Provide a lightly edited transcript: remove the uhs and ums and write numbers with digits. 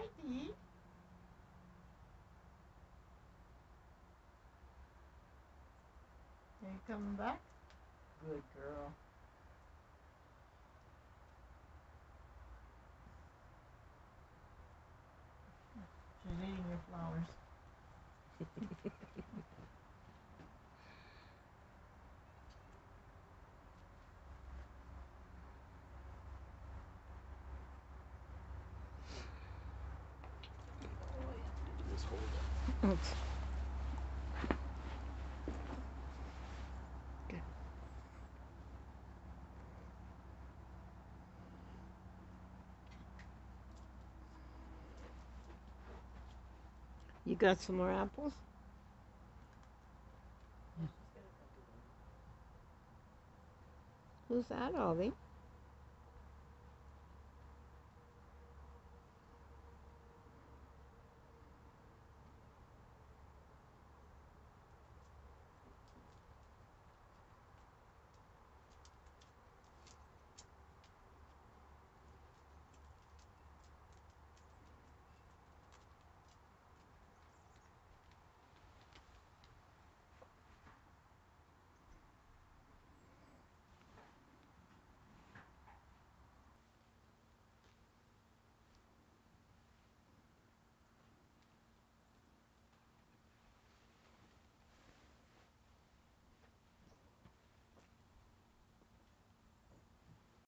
Righty. Are you coming back? Good girl. She's eating your flowers. Just hold it. Oops. Good. You got some more apples? Who's that, Ollie?